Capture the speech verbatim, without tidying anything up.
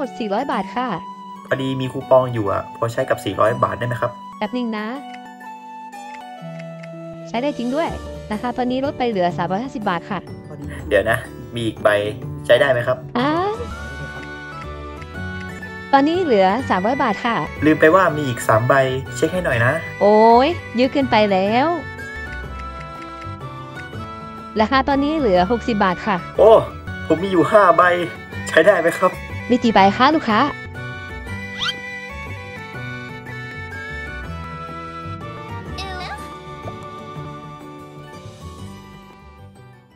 ดสี่ร้อยบาทค่ะพอดีมีคูปองอยู่อ่ะพอใช้กับสี่ร้อยบาทได้ไหมครับแป๊บนึงนะใช้ได้จริงด้วยราคาตอนนี้ลดไปเหลือสามร้อยห้าสิบบาทค่ะเดี๋ยวนะมีอีกใบใช้ได้ไหมครับอ่าตอนนี้เหลือสามร้อยบาทค่ะลืมไปว่ามีอีกสามใบเช็คให้หน่อยนะโอ้ยเยอะเกินไปแล้วราคาตอนนี้เหลือหกสิบบาทค่ะโอ้ผมมีอยู่ห้าใบใช้ได้ไหมครับมีกี่ใบคะลูกค้า